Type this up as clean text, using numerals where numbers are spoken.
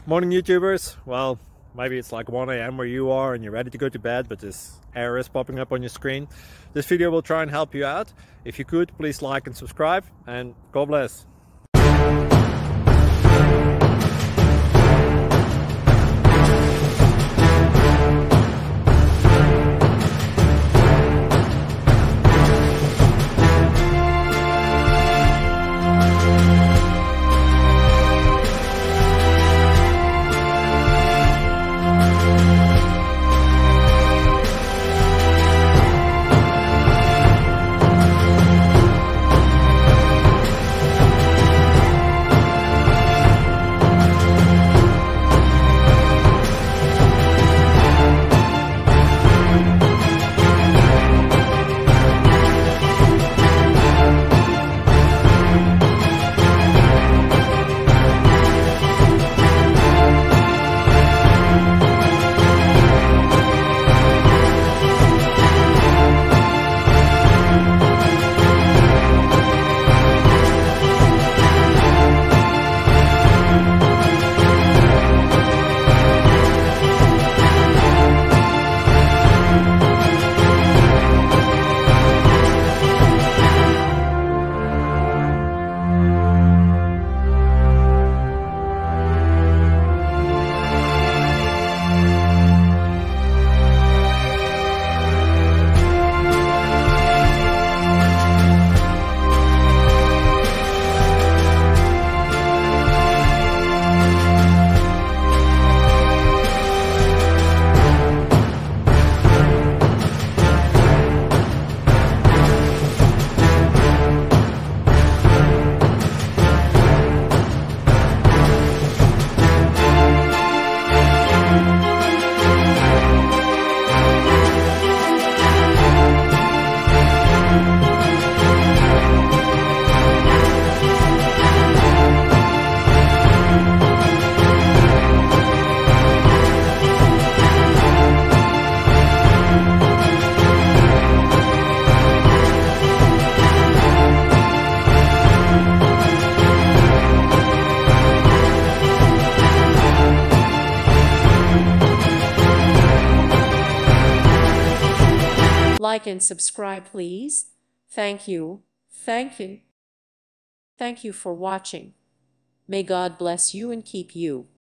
Morning YouTubers. Well, maybe it's like 1 a.m. where you are and you're ready to go to bed, but this error is popping up on your screen. This video will try and help you out. If you could, please like and subscribe, and God bless. Like and subscribe, please. Thank you. Thank you. Thank you for watching. May God bless you and keep you.